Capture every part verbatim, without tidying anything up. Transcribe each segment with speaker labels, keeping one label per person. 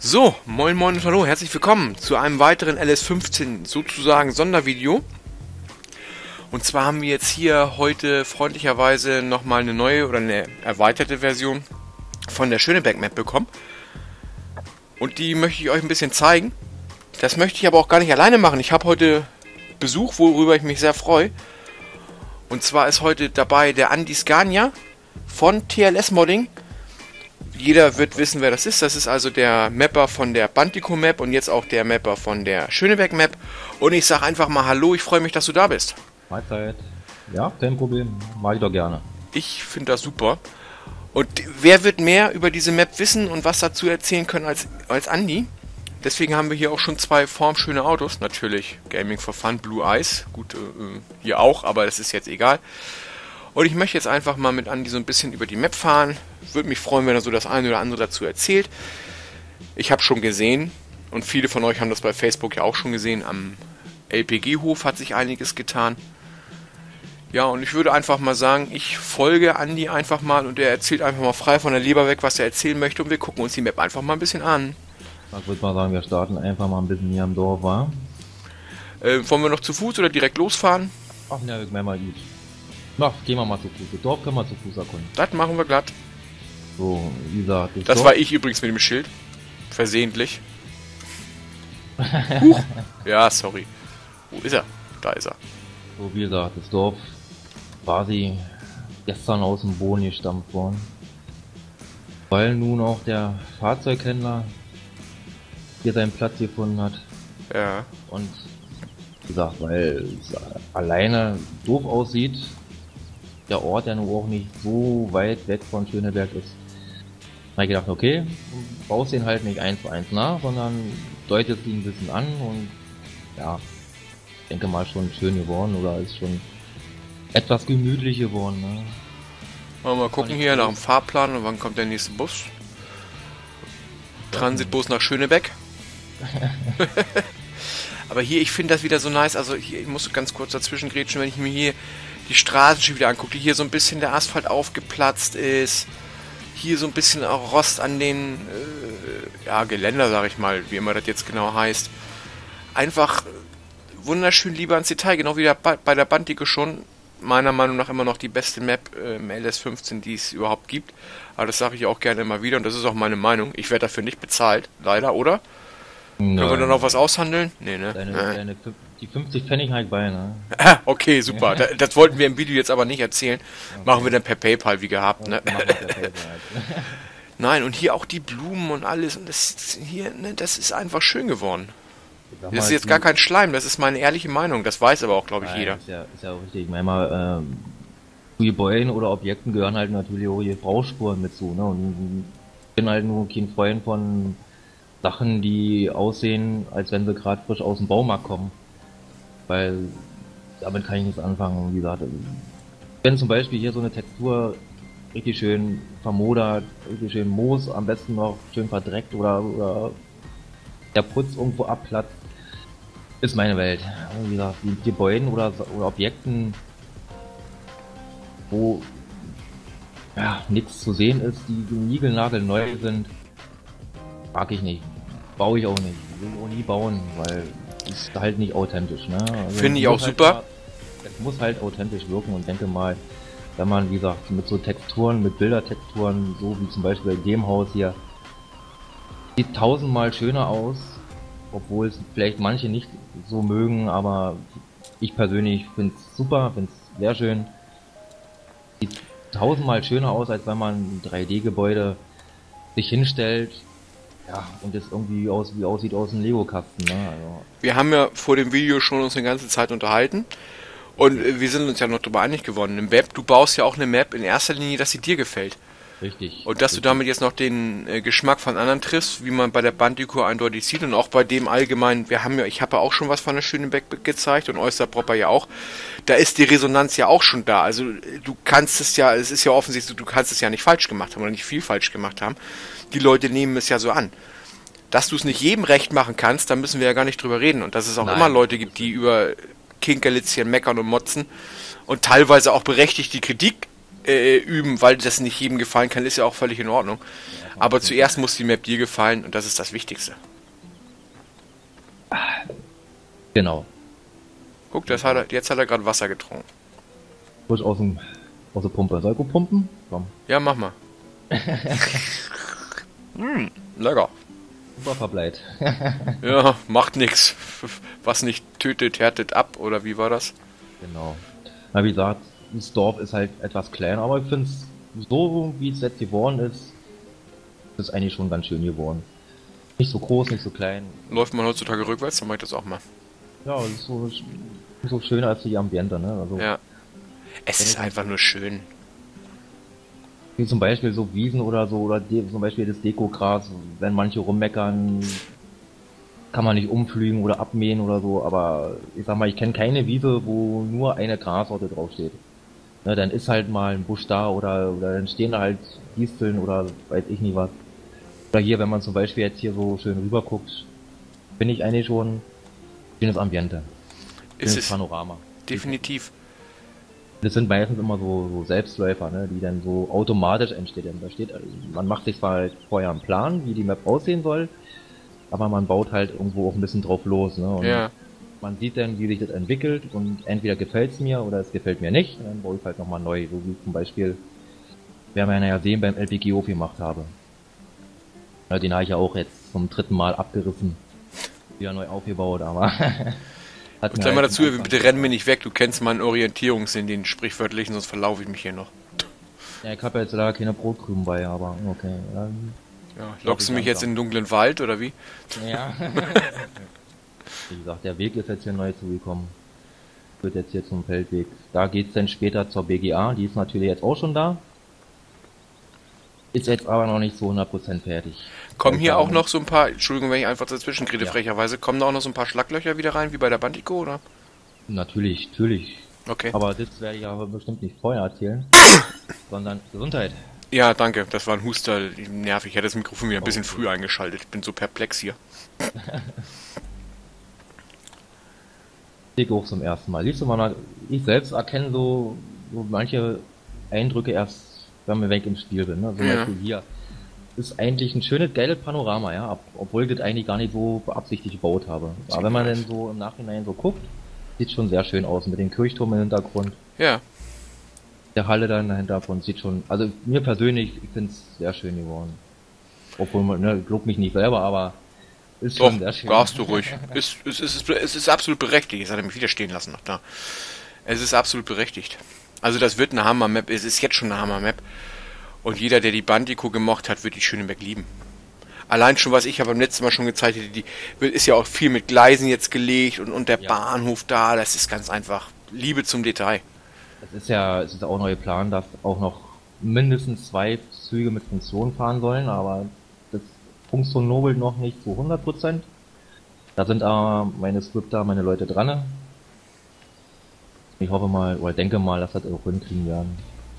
Speaker 1: So, moin moin und hallo, herzlich willkommen zu einem weiteren L S fünfzehn sozusagen Sondervideo. Und zwar haben wir jetzt hier heute freundlicherweise nochmal eine neue oder eine erweiterte Version von der Schöneberg Map bekommen. Und die möchte ich euch ein bisschen zeigen. Das möchte ich aber auch gar nicht alleine machen. Ich habe heute Besuch, worüber ich mich sehr freue. Und zwar ist heute dabei der Andi Scania von T L S Modding. Jeder wird wissen, wer das ist. Das ist also der Mapper von der Bandico Map und jetzt auch der Mapper von der Schöneberg Map. Und ich sage einfach mal Hallo, ich freue mich, dass du da bist.
Speaker 2: Mahlzeit. Ja, kein Problem. Mach ich doch gerne.
Speaker 1: Ich finde das super. Und wer wird mehr über diese Map wissen und was dazu erzählen können als, als Andi? Deswegen haben wir hier auch schon zwei formschöne Autos. Natürlich Gaming for Fun, Blue Eyes. Gut, äh, hier auch, aber das ist jetzt egal. Und ich möchte jetzt einfach mal mit Andi so ein bisschen über die Map fahren. Würde mich freuen, wenn er so das eine oder andere dazu erzählt. Ich habe schon gesehen, und viele von euch haben das bei Facebook ja auch schon gesehen, am L P G-Hof hat sich einiges getan. Ja, und ich würde einfach mal sagen, ich folge Andi einfach mal und er erzählt einfach mal frei von der Leber weg, was er erzählen möchte. Und wir gucken uns die Map einfach mal ein bisschen an.
Speaker 2: Ich würde mal sagen, wir starten einfach mal ein bisschen hier am Dorf, wa?
Speaker 1: Äh, wollen wir noch zu Fuß oder direkt losfahren?
Speaker 2: Ach ne, ich meine mal gut. Na, gehen wir mal zu Fuß. Das Dorf können wir zu Fuß erkunden.
Speaker 1: Das machen wir glatt.
Speaker 2: So, wie gesagt, das,
Speaker 1: Das
Speaker 2: Dorf.
Speaker 1: war ich übrigens mit dem Schild. Versehentlich. Huch. Ja, sorry. Wo ist er? Da ist er.
Speaker 2: So, wie gesagt, das Dorf quasi gestern aus dem Boden gestampft worden. Weil nun auch der Fahrzeughändler hier seinen Platz gefunden hat.
Speaker 1: Ja.
Speaker 2: Und wie gesagt, weil es alleine doof aussieht, der Ort ja nur auch nicht so weit weg von Schöneberg ist. Da habe ich gedacht, okay, baust den halt nicht eins zu eins nach, sondern deutet ihn ein bisschen an und ja, ich denke mal schon schön geworden oder ist schon etwas gemütlich geworden. Ne?
Speaker 1: Mal, mal gucken hier nach dem Fahrplan und wann kommt der nächste Bus. Transitbus nach Schöneberg. Aber hier, ich finde das wieder so nice, also hier, ich muss ganz kurz dazwischen grätschen, wenn ich mir hier die Straßen schon wieder angucke, hier so ein bisschen der Asphalt aufgeplatzt ist, hier so ein bisschen auch Rost an den, äh, ja, Geländer, sag ich mal, wie immer das jetzt genau heißt. Einfach wunderschön lieber ins Detail, genau wie der ba bei der Bandico schon, meiner Meinung nach immer noch die beste Map äh, im L S fünfzehn, die es überhaupt gibt. Aber das sage ich auch gerne immer wieder und das ist auch meine Meinung. Ich werde dafür nicht bezahlt, leider, oder? Nein. Können wir dann noch was aushandeln? Nee, ne?
Speaker 2: Deine,
Speaker 1: äh.
Speaker 2: deine, die fünfzig Pfennig halt bei, ne?
Speaker 1: Okay, super. Das, das wollten wir im Video jetzt aber nicht erzählen. Okay. Machen wir dann per PayPal, wie gehabt, ne?
Speaker 2: Machen wir per PayPal halt.
Speaker 1: Nein, und hier auch die Blumen und alles. Und das hier, ne, das ist einfach schön geworden. Das ist jetzt gar kein Schleim, das ist meine ehrliche Meinung. Das weiß aber auch, glaube ich,
Speaker 2: Nein,
Speaker 1: jeder.
Speaker 2: Ist ja, ist ja auch richtig. Ich meine mal, ähm, zu Gebäuden oder Objekten gehören halt natürlich auch hier Brauchspuren mit zu, ne? Und ich bin halt nur kein Freund von Sachen, die aussehen, als wenn sie gerade frisch aus dem Baumarkt kommen. Weil damit kann ich nichts anfangen, wie gesagt. Wenn zum Beispiel hier so eine Textur richtig schön vermodert, richtig schön Moos, am besten noch schön verdreckt oder, oder der Putz irgendwo abplatzt, ist meine Welt. Wie gesagt, die Gebäuden oder, oder Objekten, wo ja, nichts zu sehen ist, die niegelnagelneu sind, mag ich nicht. Baue ich auch nicht. Will auch nie bauen, weil ist halt nicht authentisch. Ne? Also
Speaker 1: finde ich auch
Speaker 2: halt
Speaker 1: super.
Speaker 2: Mal, es muss halt authentisch wirken und denke mal, wenn man, wie gesagt, mit so Texturen, mit Bildertexturen, so wie zum Beispiel bei dem Haus hier, sieht tausendmal schöner aus, obwohl es vielleicht manche nicht so mögen, aber ich persönlich finde es super, finde es sehr schön. Sieht tausendmal schöner aus, als wenn man ein drei D-Gebäude sich hinstellt, ja, und es irgendwie aus, wie aussieht aus einem Lego-Kasten. Ne? Also.
Speaker 1: Wir haben ja vor dem Video schon uns eine ganze Zeit unterhalten und wir sind uns ja noch darüber einig geworden. Im Web, du baust ja auch eine Map in erster Linie, dass sie dir gefällt.
Speaker 2: Richtig.
Speaker 1: Und dass
Speaker 2: richtig.
Speaker 1: du damit jetzt noch den äh, Geschmack von anderen triffst, wie man bei der Bandico eindeutig sieht und auch bei dem allgemein, wir haben ja, ich habe ja auch schon was von der Schöneberg gezeigt und Oysterpropper ja auch, da ist die Resonanz ja auch schon da, also du kannst es ja, es ist ja offensichtlich, du kannst es ja nicht falsch gemacht haben oder nicht viel falsch gemacht haben, die Leute nehmen es ja so an. Dass du es nicht jedem recht machen kannst, da müssen wir ja gar nicht drüber reden und dass es auch Nein. immer Leute gibt, die über Kinkerlitzchen meckern und motzen und teilweise auch berechtigt die Kritik äh, üben, weil das nicht jedem gefallen kann, ist ja auch völlig in Ordnung. Aber zuerst muss die Map dir gefallen und das ist das Wichtigste.
Speaker 2: Genau.
Speaker 1: Guck, das hat er, jetzt hat er gerade Wasser getrunken.
Speaker 2: Frisch aus dem aus der Pumpe. Soll ich gut pumpen? Komm.
Speaker 1: Ja, mach mal. mm, lecker.
Speaker 2: Super verbleit.
Speaker 1: Ja, macht nix. Was nicht tötet, härtet ab, oder wie war das?
Speaker 2: Genau. Na, wie gesagt, das Dorf ist halt etwas klein, aber ich finde es so, wie es jetzt geworden ist, ist eigentlich schon ganz schön geworden. Nicht so groß, nicht so klein.
Speaker 1: Läuft man heutzutage rückwärts, dann mach ich das auch mal.
Speaker 2: Ja, es ist so, so schöner als die Ambiente, ne? Also,
Speaker 1: ja. Es ist einfach nur schön.
Speaker 2: Wie zum Beispiel so Wiesen oder so, oder die, zum Beispiel das Dekogras, wenn manche rummeckern, kann man nicht umflügen oder abmähen oder so, aber ich sag mal, ich kenne keine Wiese, wo nur eine Grassorte draufsteht. Ne, dann ist halt mal ein Busch da oder, oder dann stehen da halt Disteln oder weiß ich nicht was. Oder hier, wenn man zum Beispiel jetzt hier so schön rüber guckt, finde ich eigentlich schon schönes Ambiente.
Speaker 1: Ist
Speaker 2: Schönes
Speaker 1: es
Speaker 2: Panorama.
Speaker 1: definitiv.
Speaker 2: Das sind meistens immer so, so Selbstläufer, ne, die dann so automatisch entstehen. Da steht, man macht sich zwar halt vorher einen Plan, wie die Map aussehen soll, aber man baut halt irgendwo auch ein bisschen drauf los, ne? Und
Speaker 1: Ja.
Speaker 2: man sieht dann, wie sich das entwickelt und entweder gefällt es mir oder es gefällt mir nicht, und dann baue ich halt nochmal neu, so wie zum Beispiel, werden wir ja sehen, beim L P G O gemacht habe. Ja, den habe ich ja auch jetzt zum dritten Mal abgerissen, wieder neu aufgebaut, aber hat
Speaker 1: Und
Speaker 2: mir
Speaker 1: sag mal
Speaker 2: halt
Speaker 1: dazu,
Speaker 2: am
Speaker 1: bitte renn mir nicht weg, du kennst meinen Orientierungssinn, den sprichwörtlichen, sonst verlaufe ich mich hier noch.
Speaker 2: Ja, ich habe jetzt leider keine Brotkrumen bei, aber okay. Ähm,
Speaker 1: Ja, lockst du mich jetzt in den dunklen Wald, oder wie?
Speaker 2: ja. Wie gesagt, der Weg ist jetzt hier neu zugekommen. Wird jetzt hier zum Feldweg. Da geht's dann später zur B G A, die ist natürlich jetzt auch schon da. Ist jetzt aber noch nicht so hundert Prozent fertig.
Speaker 1: Kommen hier
Speaker 2: Also,
Speaker 1: auch noch so ein paar, Entschuldigung, wenn ich einfach dazwischen kriege,
Speaker 2: Ja.
Speaker 1: frecherweise, kommen da auch noch so ein paar Schlaglöcher wieder rein, wie bei der Bandico, oder?
Speaker 2: Natürlich, natürlich.
Speaker 1: Okay.
Speaker 2: Aber das werde ich aber bestimmt nicht vorher erzählen. Sondern Gesundheit.
Speaker 1: Ja, danke, das war ein Huster, nervig, ich hätte das Mikrofon wieder ein bisschen
Speaker 2: Okay.
Speaker 1: früh eingeschaltet, ich bin so perplex hier.
Speaker 2: Ich auch zum ersten Mal. Siehst du mal, ich selbst erkenne so, so manche Eindrücke erst, wenn wir weg im Spiel bin. Ne? Zum
Speaker 1: Ja.
Speaker 2: Beispiel hier ist eigentlich ein schönes, geiles Panorama, ja, ob- obwohl ich das eigentlich gar nicht so beabsichtigt gebaut habe. Aber wenn man
Speaker 1: nice.
Speaker 2: dann so im Nachhinein so guckt, sieht schon sehr schön aus mit dem Kirchturm im Hintergrund.
Speaker 1: Ja,
Speaker 2: Der Halle dann dahinter von sieht schon, also mir persönlich, ich finde es sehr schön geworden. Obwohl man, ne, lobt mich nicht selber, aber ist
Speaker 1: doch,
Speaker 2: schon sehr schön.
Speaker 1: darfst du ruhig. Es, es, es, ist, es ist absolut berechtigt, jetzt hat er mich wieder stehen lassen noch da. Es ist absolut berechtigt. Also das wird eine Hammer-Map, es ist jetzt schon eine Hammer-Map. Und jeder, der die Bandico gemocht hat, wird die Schöneberg lieben. Allein schon, was ich ja beim letzten Mal schon gezeigt hätte, die wird- ist ja auch viel mit Gleisen jetzt gelegt und, und der
Speaker 2: Ja.
Speaker 1: Bahnhof da, das ist ganz einfach Liebe zum Detail.
Speaker 2: Es ist ja, es ist auch neu geplant, dass auch noch mindestens zwei Züge mit Funktion fahren sollen, aber das funktioniert noch nicht zu hundert Prozent. Da sind aber meine Scripter, meine Leute dran. Ich hoffe mal, oder denke mal, dass wir das auch hinkriegen werden.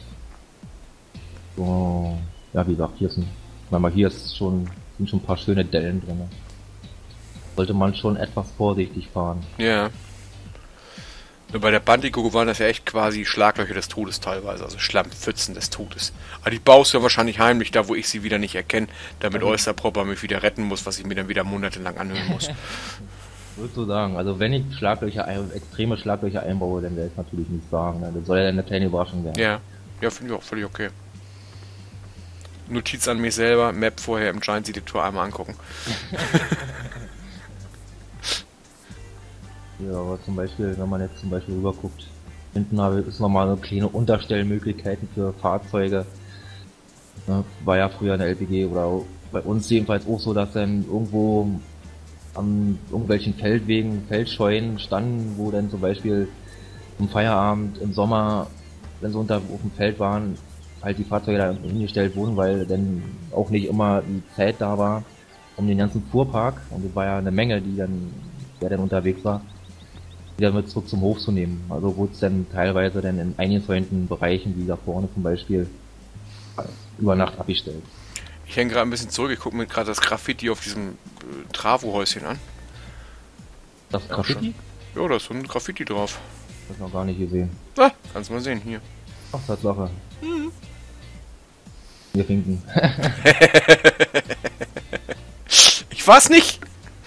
Speaker 2: So, ja, wie gesagt, hier ist ein, mal hier ist schon, sind schon ein paar schöne Dellen drin. Sollte man schon etwas vorsichtig fahren.
Speaker 1: Ja. Nur bei der Bandico waren das ja echt quasi Schlaglöcher des Todes teilweise, also Schlammpfützen des Todes. Aber die baust du ja wahrscheinlich heimlich da, wo ich sie wieder nicht erkenne, damit
Speaker 2: Also-
Speaker 1: Oysterpropper mich wieder retten muss, was ich mir dann wieder monatelang anhören muss.
Speaker 2: Würdest du sagen, also wenn ich Schlaglöcher, ein- extreme Schlaglöcher einbaue, dann werde ich natürlich nicht sagen. Ne? Das soll ja eine kleine Überraschung werden.
Speaker 1: Ja, ja, finde ich auch völlig okay. Notiz an mich selber, Map vorher im Giants Editor einmal angucken.
Speaker 2: Ja, aber zum Beispiel, wenn man jetzt zum Beispiel rüber guckt, hinten habe ist nochmal eine kleine Unterstellmöglichkeiten für Fahrzeuge. Ne, war ja früher eine L P G oder bei uns jedenfalls auch so, dass dann irgendwo an irgendwelchen Feldwegen, Feldscheunen standen, wo dann zum Beispiel im Feierabend im Sommer, wenn sie unter auf dem Feld waren, halt die Fahrzeuge da hingestellt wurden, weil dann auch nicht immer die Zeit da war, um den ganzen Fuhrpark, und das war ja eine Menge, die dann, der dann unterwegs war, wieder mit zurück zum Hof zu nehmen. Also wurde es dann teilweise dann in eingezäunten Bereichen, wie da vorne zum Beispiel, über Nacht abgestellt.
Speaker 1: Ich hänge gerade ein bisschen zurück, ich gucke mir gerade das Graffiti auf diesem äh, Travo-Häuschen an.
Speaker 2: Das Graffiti?
Speaker 1: Ja, da ist so ein Graffiti drauf.
Speaker 2: Das noch gar nicht gesehen.
Speaker 1: Ah, kannst du mal sehen, hier.
Speaker 2: Ach, Tatsache. Mhm. Wir finken.
Speaker 1: Ich weiß nicht.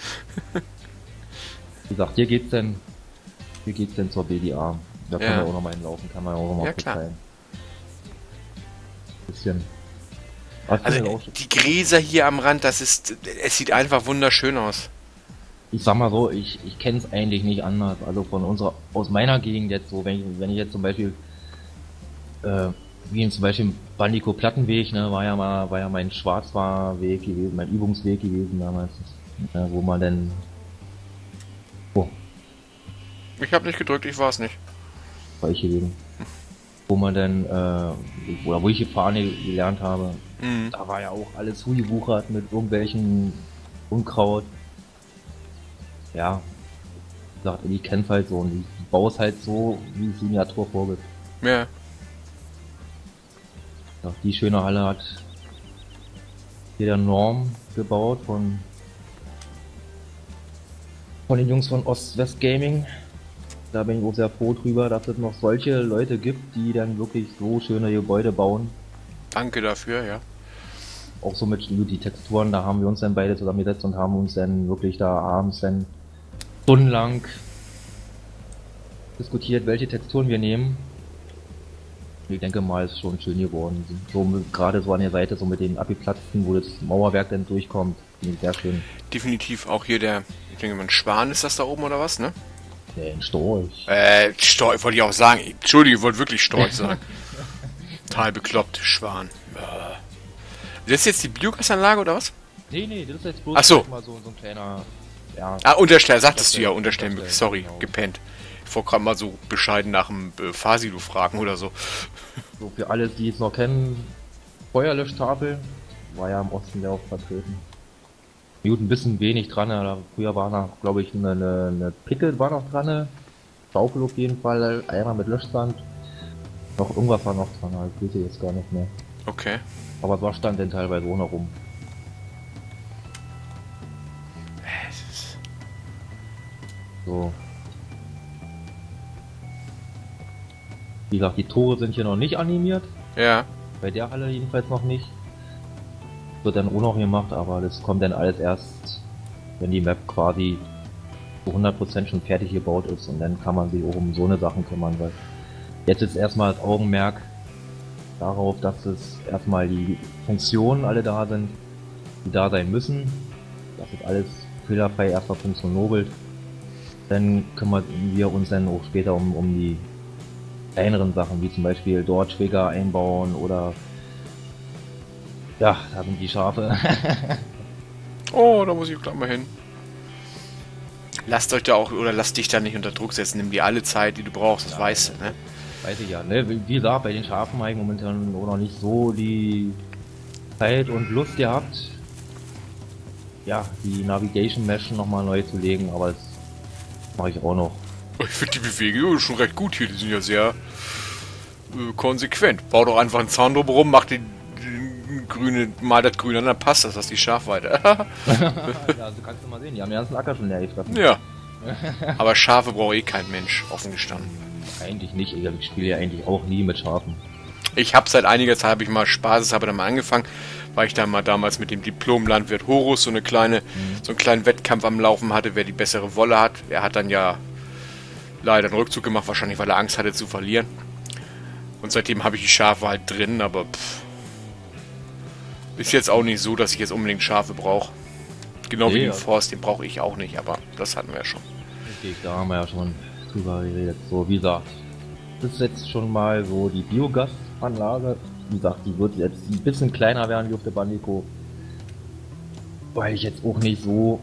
Speaker 2: Wie gesagt, hier geht's denn, hier geht's denn zur B D A. Da
Speaker 1: Ja.
Speaker 2: kann man auch noch mal hinlaufen, kann man auch noch mal
Speaker 1: Ja, klar.
Speaker 2: verteilen. Bisschen. Aber ich finde
Speaker 1: Also
Speaker 2: auch schon-
Speaker 1: die Gräser hier am Rand, das ist, es sieht einfach wunderschön aus.
Speaker 2: ich sag mal so, ich, ich kenne es eigentlich nicht anders. Also von unserer, aus meiner Gegend jetzt so, wenn ich, wenn ich jetzt zum Beispiel, äh, wie zum Beispiel im Bandico Plattenweg, ne, war ja mal, war ja mein Schwarzfahrweg gewesen, mein Übungsweg gewesen damals, äh, wo man dann, oh,
Speaker 1: Ich habe nicht gedrückt, ich war es nicht.
Speaker 2: war ich gewesen, wo man dann, äh, oder wo ich fahren gelernt habe,
Speaker 1: Mhm.
Speaker 2: da war ja auch alles zugewuchert mit irgendwelchen Unkraut. Ja, wie gesagt, ich kenn's halt so und ich baue es halt so, wie es die Natur vorgibt.
Speaker 1: Ja.
Speaker 2: Ja, die schöne Halle hat hier der Norm gebaut von von den Jungs von Ost-West Gaming. Da bin ich auch sehr froh drüber, dass es noch solche Leute gibt, die dann wirklich so schöne Gebäude bauen.
Speaker 1: Danke dafür, ja.
Speaker 2: Auch so mit die Texturen, da haben wir uns dann beide zusammengesetzt und haben uns dann wirklich da abends dann stundenlang diskutiert, welche Texturen wir nehmen. Ich denke mal, ist schon schön geworden. So mit, gerade so an der Seite, so mit den abgeplatzten, wo das Mauerwerk dann durchkommt, finde ich sehr schön.
Speaker 1: Definitiv auch hier der, ich denke mal, ein Schwan ist das da oben oder was, ne?
Speaker 2: Ja, ein Storch.
Speaker 1: Äh, Storch wollte ich auch sagen. Entschuldige, ich wollte wirklich Storch sagen. Total bekloppt, Schwan. Äh. Das ist jetzt die Biogasanlage oder was?
Speaker 2: Nee, nee, das ist jetzt bloß
Speaker 1: Ach so.
Speaker 2: mal so, so ein kleiner, ja,
Speaker 1: Ah, Unterstellen, sagtest du ja,
Speaker 2: Unterstellen,
Speaker 1: Unterstellen. Sorry,
Speaker 2: genau.
Speaker 1: gepennt. Ich wollte gerade mal so bescheiden nach dem äh, Fahrsilo fragen oder so.
Speaker 2: so für alle, die es noch kennen, Feuerlöschtafel, war ja im Osten sehr oft vertreten. Gut, ein bisschen wenig dran, da früher war noch, glaube ich, eine, eine, eine Pickel war noch dran, eine Schaufel auf jeden Fall, einmal mit Löschsand. Noch irgendwas war noch dran, ich weiß jetzt gar nicht mehr.
Speaker 1: Okay.
Speaker 2: Aber was stand denn teilweise auch noch rum?
Speaker 1: Es ist-
Speaker 2: So. Wie gesagt, die Tore sind hier noch nicht animiert.
Speaker 1: Ja,
Speaker 2: Bei der Halle jedenfalls noch nicht. Wird dann auch noch gemacht, aber das kommt dann alles erst, wenn die Map quasi zu hundert Prozent schon fertig gebaut ist und dann kann man sich auch um so eine Sachen kümmern, weil jetzt ist erstmal das Augenmerk darauf, dass es erstmal die Funktionen alle da sind, die da sein müssen, dass es alles fehlerfrei erstmal funktioniert. Dann kümmern wir uns dann auch später um, um die kleineren Sachen, wie zum Beispiel dort Schwäger einbauen oder ja, da sind die Schafe.
Speaker 1: Oh, da muss ich gleich mal hin. Lasst euch da auch, oder lasst dich da nicht unter Druck setzen. Nimm dir alle Zeit, die du brauchst, das
Speaker 2: Ja,
Speaker 1: weißt du, ne?
Speaker 2: Weiß ich ja, ne? Wie wie gesagt, bei den Schafen habe ich momentan auch noch nicht so die Zeit und Lust gehabt, ja, die Navigation Mesh nochmal neu zu legen, aber das mache ich auch noch.
Speaker 1: Ich finde die Bewegung schon recht gut hier. Die sind ja sehr äh, konsequent. Bau doch einfach einen Zaun drumherum, mach den, den grüne, mal das Grüne an, dann passt das, das ist die Schafweite.
Speaker 2: Ja, also kannst du mal sehen, die haben den ganzen Acker schon leer gefressen.
Speaker 1: Ja. Aber Schafe braucht eh kein Mensch, offen gestanden.
Speaker 2: Eigentlich nicht, ich spiele ja eigentlich auch nie mit Schafen.
Speaker 1: Ich habe seit einiger Zeit, habe ich mal spaßeshalber dann mal angefangen, weil ich da mal damals mit dem Diplom-Landwirt Horus so eine kleine, so einen kleinen Wettkampf am Laufen hatte, wer die bessere Wolle hat. Er hat dann ja leider einen Rückzug gemacht, wahrscheinlich weil er Angst hatte zu verlieren. Und seitdem habe ich die Schafe halt drin, aber pff, ist jetzt auch nicht so, dass ich jetzt unbedingt Schafe brauche. Genau wie
Speaker 2: Nee,
Speaker 1: den
Speaker 2: also-
Speaker 1: Forst, den brauche ich auch nicht, aber das hatten wir ja schon.
Speaker 2: Richtig, da haben wir ja schon drüber geredet. So, wie gesagt, das ist jetzt schon mal so die Biogasanlage. Wie gesagt, die wird jetzt ein bisschen kleiner werden wie auf der Bandico. Weil ich jetzt auch nicht so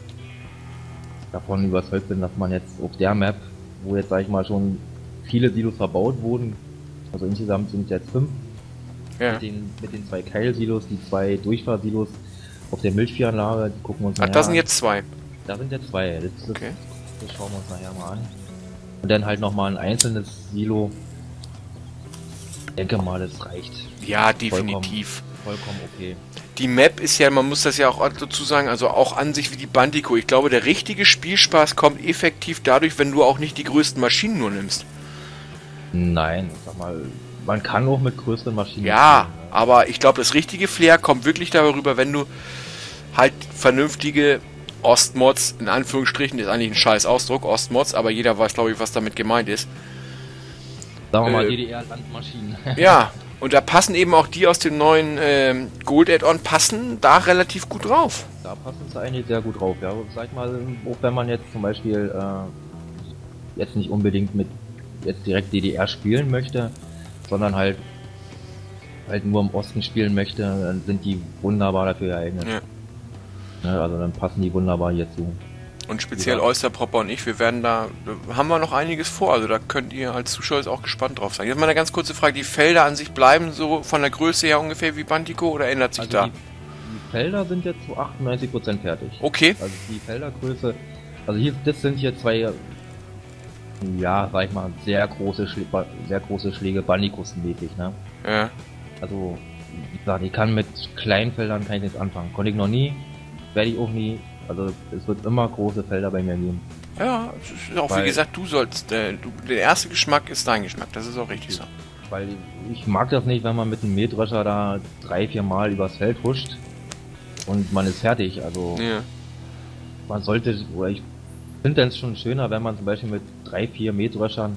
Speaker 2: davon überzeugt bin, dass man jetzt auf der Map, wo jetzt sag ich mal schon viele Silos verbaut wurden, also insgesamt sind es jetzt fünf,
Speaker 1: Ja.
Speaker 2: mit den, mit den zwei Keilsilos, die zwei Durchfahrsilos auf der Milchviehanlage, die gucken wir uns
Speaker 1: Ach,
Speaker 2: nachher
Speaker 1: da sind
Speaker 2: an.
Speaker 1: jetzt zwei.
Speaker 2: Da sind jetzt zwei, das, das,
Speaker 1: Okay.
Speaker 2: das schauen wir uns nachher mal an. Und dann halt nochmal ein einzelnes Silo. Ich denke mal, das reicht.
Speaker 1: Ja, definitiv.
Speaker 2: Vollkommen okay.
Speaker 1: Die Map ist ja, man muss das ja auch dazu sagen, also auch an sich wie die Bandico. Ich glaube, der richtige Spielspaß kommt effektiv dadurch, wenn du auch nicht die größten Maschinen nur nimmst.
Speaker 2: Nein, ich sag mal, Man kann auch mit größeren Maschinen
Speaker 1: Ja,
Speaker 2: spielen, ne?
Speaker 1: aber ich glaube, das richtige Flair kommt wirklich darüber, wenn du halt vernünftige Ostmods, in Anführungsstrichen, ist eigentlich ein scheiß Ausdruck, Ostmods, aber jeder weiß, glaube ich, was damit gemeint ist.
Speaker 2: Sagen wir mal
Speaker 1: Äh,
Speaker 2: D D R-Landmaschinen.
Speaker 1: Ja, und da passen eben auch die aus dem neuen ähm, Gold Add-on passen da relativ gut drauf.
Speaker 2: Da passen sie eigentlich sehr gut drauf, ja. Sag mal, auch wenn man jetzt zum Beispiel äh, jetzt nicht unbedingt mit jetzt direkt D D R spielen möchte, sondern halt halt nur im Osten spielen möchte, dann sind die wunderbar dafür geeignet.
Speaker 1: Ja.
Speaker 2: Ne, also dann passen die wunderbar hierzu.
Speaker 1: Und speziell
Speaker 2: Ja.
Speaker 1: Oysterpropper und ich, wir werden da, da haben wir noch einiges vor, also da könnt ihr als Zuschauer jetzt auch gespannt drauf sein. Jetzt mal eine ganz kurze Frage, die Felder an sich bleiben so von der Größe her ungefähr wie Bandico oder ändert sich
Speaker 2: Also
Speaker 1: da?
Speaker 2: die, die Felder sind jetzt zu achtundneunzig Prozent fertig.
Speaker 1: Okay,
Speaker 2: Also die Feldergröße, also hier, das sind hier zwei, ja, sag ich mal, sehr große, Schlä sehr große Schläge Bandicus-mäßig, ne?
Speaker 1: ja.
Speaker 2: Also, wie gesagt, ich kann mit kleinen Feldern kann ich nichts anfangen. Konnte ich noch nie, werde ich auch nie. Also, es wird immer große Felder bei mir geben.
Speaker 1: Ja, es ist auch wie
Speaker 2: Weil-
Speaker 1: gesagt, du sollst, äh, du, der erste Geschmack ist dein Geschmack, das ist auch richtig so.
Speaker 2: Weil ich mag das nicht, wenn man mit einem Mähdrescher da drei, vier Mal übers Feld huscht und man ist fertig. Also,
Speaker 1: Ja.
Speaker 2: man sollte, oder ich finde es schon schöner, wenn man zum Beispiel mit drei, vier Mähdreschern,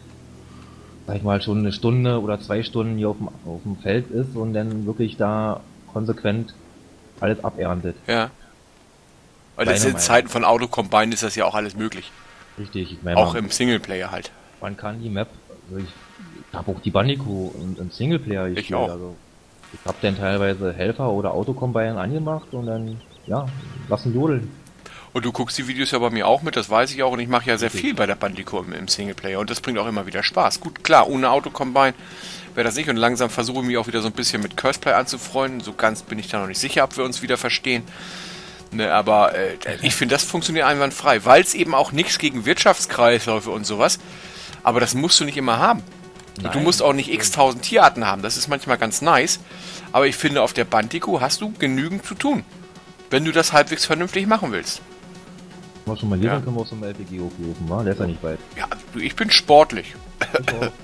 Speaker 2: sag ich mal, schon eine Stunde oder zwei Stunden hier auf dem, auf dem Feld ist und dann wirklich da konsequent alles aberntet.
Speaker 1: Ja. Weil das
Speaker 2: Meiner
Speaker 1: in
Speaker 2: Meinung.
Speaker 1: Zeiten von Autocombine ist das ja auch alles möglich.
Speaker 2: Richtig, ich meine,
Speaker 1: Auch
Speaker 2: man,
Speaker 1: im Singleplayer halt.
Speaker 2: man kann die Map, also ich habe auch die Bandico im, im Singleplayer gespielt,
Speaker 1: auch.
Speaker 2: also ich habe dann teilweise Helfer oder Autocombine angemacht und dann, ja, lassen jodeln.
Speaker 1: Und du guckst die Videos ja bei mir auch mit, das weiß ich auch. Und ich mache ja sehr
Speaker 2: Richtig.
Speaker 1: viel bei der Bandico im, im Singleplayer. Und das bringt auch immer wieder Spaß. Gut, klar, ohne Autocombine wäre das nicht. Und langsam versuche ich mich auch wieder so ein bisschen mit Curseplay anzufreunden. So ganz bin ich da noch nicht sicher, ob wir uns wieder verstehen. Ne, aber äh, ich finde, das funktioniert einwandfrei. Weil es eben auch nichts gegen Wirtschaftskreisläufe und sowas. Aber das musst du nicht immer haben. Und du
Speaker 2: Nein.
Speaker 1: musst auch nicht x tausend Tierarten haben. Das ist manchmal ganz nice. Aber ich finde, auf der Bandico hast du genügend zu tun. Wenn du das halbwegs vernünftig machen willst.
Speaker 2: Wenn wir schon mal hier
Speaker 1: Ja.
Speaker 2: sind, können wir auch so einen L P G hochrufen, wa? Der ist ja nicht weit.
Speaker 1: Ja, du, ich bin sportlich.
Speaker 2: Ich auch.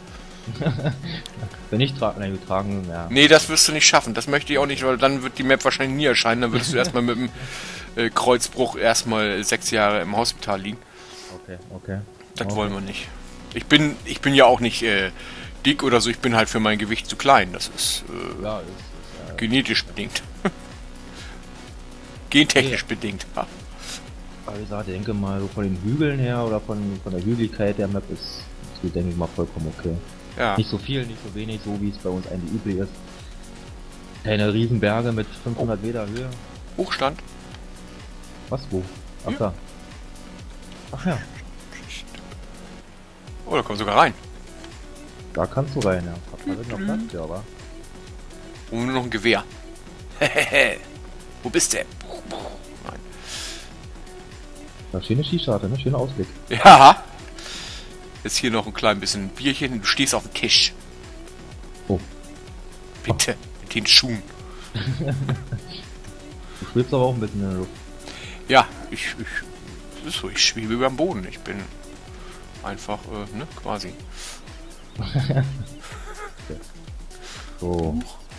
Speaker 2: Wenn ich trage, nein, wir tragen, ja.
Speaker 1: Nee, das wirst du nicht schaffen. Das möchte ich auch nicht, weil dann wird die Map wahrscheinlich nie erscheinen. Dann würdest du erstmal mit dem äh, Kreuzbruch erstmal sechs Jahre im Hospital liegen.
Speaker 2: Okay, okay.
Speaker 1: Das
Speaker 2: Okay.
Speaker 1: wollen wir nicht. Ich bin, ich bin ja auch nicht äh, dick oder so. Ich bin halt für mein Gewicht zu klein. Das ist äh,
Speaker 2: Ja, ist,
Speaker 1: genetisch bedingt. Gentechnisch bedingt. Ja.
Speaker 2: aber wie gesagt, ich denke mal, so von den Hügeln her oder von, von der Hügeligkeit der Map ist, ist denke ich mal, vollkommen okay.
Speaker 1: Ja.
Speaker 2: Nicht so viel, nicht so wenig, so wie es bei uns eigentlich üblich ist. Keine Riesenberge mit fünfhundert Meter Höhe.
Speaker 1: Hochstand.
Speaker 2: Was, wo? Ach
Speaker 1: Ja.
Speaker 2: da. Ach ja,
Speaker 1: Oh, da kommen wir sogar rein.
Speaker 2: da kannst du rein, ja. Hat man noch Platz, ja, aber.
Speaker 1: Und nur noch ein Gewehr. Wo bist du? Nein.
Speaker 2: Ja, schöne Skikarte, ne? Schöner Ausblick.
Speaker 1: Ja. Jetzt hier noch ein klein bisschen Bierchen. Du stehst auf dem Tisch.
Speaker 2: Oh,
Speaker 1: Bitte. Mit den Schuhen.
Speaker 2: du schwebst aber auch ein bisschen in der Luft.
Speaker 1: Ja, ich, ich. Das ist so, ich schwebe über dem Boden. Ich bin einfach, äh, ne, quasi.
Speaker 2: So.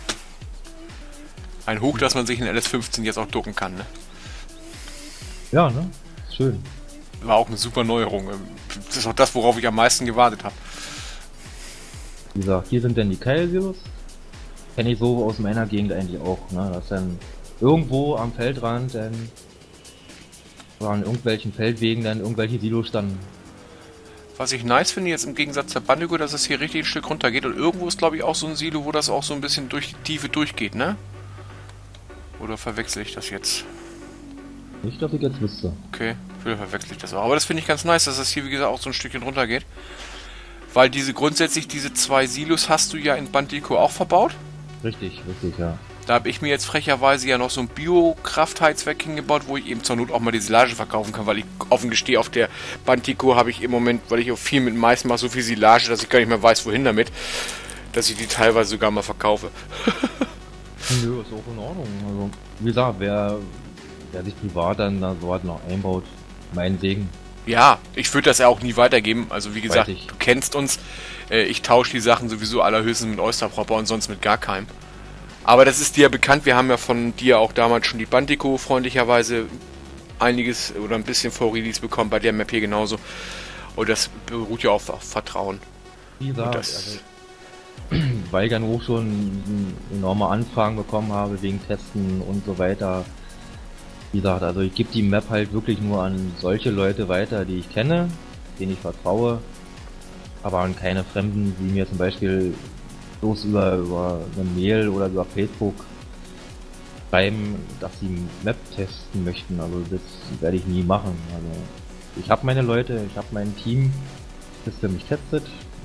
Speaker 1: Ein Hoch, dass man sich in L S fünfzehn jetzt auch ducken kann, ne?
Speaker 2: Ja, ne? Schön.
Speaker 1: War auch eine super Neuerung. Das ist auch das, worauf ich am meisten gewartet habe.
Speaker 2: Wie gesagt, hier sind dann die Keilsilos. Kenne ich so aus meiner Gegend eigentlich auch, ne? Dass dann irgendwo am Feldrand dann oder an irgendwelchen Feldwegen dann irgendwelche Silos standen.
Speaker 1: Was ich nice finde, jetzt im Gegensatz zur Bandico, dass es hier richtig ein Stück runter geht. Und irgendwo ist, glaube ich, auch so ein Silo, wo das auch so ein bisschen durch die Tiefe durchgeht, ne? Oder verwechsel ich das jetzt?
Speaker 2: Nicht, dass ich jetzt wüsste.
Speaker 1: Okay, vielleicht verwechsel ich das auch. Aber das finde ich ganz nice, dass das hier, wie gesagt, auch so ein Stückchen runter geht. Weil diese grundsätzlich, diese zwei Silos hast du ja in Bandico auch verbaut.
Speaker 2: Richtig, richtig, ja.
Speaker 1: Da habe ich mir jetzt frecherweise ja noch so ein Bio-Kraftheizwerk hingebaut, wo ich eben zur Not auch mal die Silage verkaufen kann, weil ich offen gestehe, auf der Bandico habe ich im Moment, weil ich auch viel mit Mais mache, so viel Silage, dass ich gar nicht mehr weiß, wohin damit, dass ich die teilweise sogar mal verkaufe.
Speaker 2: Nö, ist auch in Ordnung. Also, wie gesagt, wer, wer sich privat dann da so was noch einbaut, mein Segen.
Speaker 1: Ja, ich würde das ja auch nie weitergeben. Also wie gesagt,
Speaker 2: ich.
Speaker 1: du kennst uns. Äh, ich tausche die Sachen sowieso allerhöchstens mit Oysterpropper und sonst mit gar keinem. Aber das ist dir bekannt. Wir haben ja von dir auch damals schon die Bandico freundlicherweise einiges oder ein bisschen vor Release bekommen. Bei der Map hier genauso. Und das beruht ja auf, auf Vertrauen.
Speaker 2: Wie gesagt,
Speaker 1: das,
Speaker 2: also, weil ich dann auch schon enorme Anfragen bekommen habe wegen Testen und so weiter. Wie gesagt, also ich gebe die Map halt wirklich nur an solche Leute weiter, die ich kenne, denen ich vertraue, aber an keine Fremden, die mir zum Beispiel bloß über, über eine Mail oder über Facebook schreiben, dass sie Map testen möchten. Also das werde ich nie machen. Also ich habe meine Leute, ich habe mein Team, das für mich testet.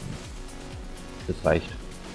Speaker 2: Das reicht.